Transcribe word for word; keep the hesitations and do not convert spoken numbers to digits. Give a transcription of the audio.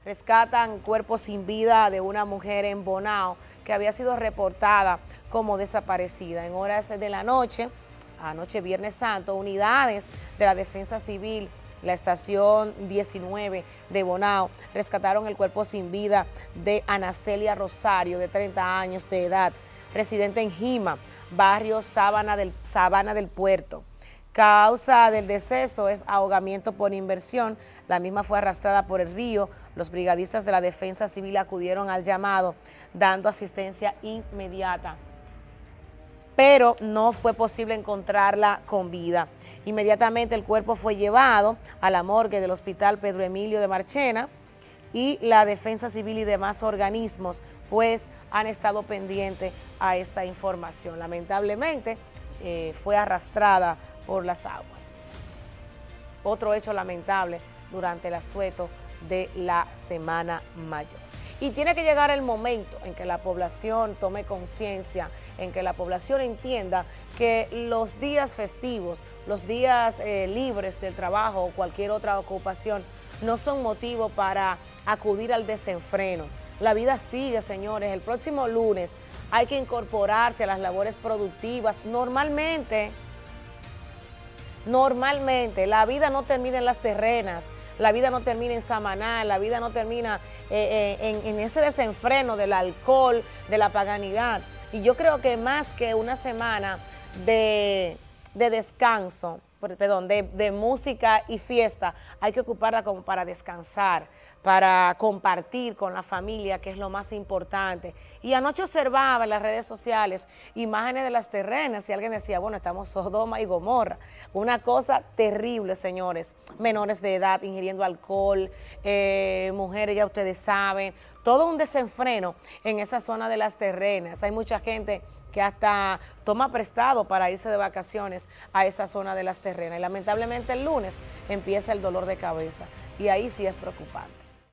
Rescatan cuerpo sin vida de una mujer en Bonao que había sido reportada como desaparecida. En horas de la noche, anoche Viernes Santo, unidades de la Defensa Civil, la estación diecinueve de Bonao, rescataron el cuerpo sin vida de Anacelia Rosario, de treinta años de edad, residente en Jima, barrio Sabana del, Sabana del Puerto. Causa del deceso es ahogamiento por inmersión. La misma fue arrastrada por el río. Los brigadistas de la Defensa Civil acudieron al llamado, dando asistencia inmediata, pero no fue posible encontrarla con vida. Inmediatamente el cuerpo fue llevado a la morgue del Hospital Pedro Emilio de Marchena y la Defensa Civil y demás organismos pues han estado pendientes a esta información. Lamentablemente eh, fue arrastrada por las aguas. Otro hecho lamentable durante el asueto de la Semana Mayor. Y tiene que llegar el momento en que la población tome conciencia, en que la población entienda que los días festivos, los días eh, libres del trabajo o cualquier otra ocupación no son motivo para acudir al desenfreno. La vida sigue, señores. El próximo lunes hay que incorporarse a las labores productivas. Normalmente, normalmente, la vida no termina en las terrenas, la vida no termina en Samaná, la vida no termina eh, eh, en, en ese desenfreno del alcohol, de la paganidad. Y yo creo que más que una semana de, de descanso, perdón, de, de música y fiesta, hay que ocuparla como para descansar, para compartir con la familia, que es lo más importante. Y anoche observaba en las redes sociales imágenes de las terrenas y alguien decía, bueno, estamos Sodoma y Gomorra. Una cosa terrible, señores. Menores de edad ingiriendo alcohol, eh, mujeres, ya ustedes saben, todo un desenfreno en esa zona de las terrenas. Hay mucha gente que hasta toma prestado para irse de vacaciones a esa zona de las terrenas. Y lamentablemente el lunes empieza el dolor de cabeza y ahí sí es preocupante.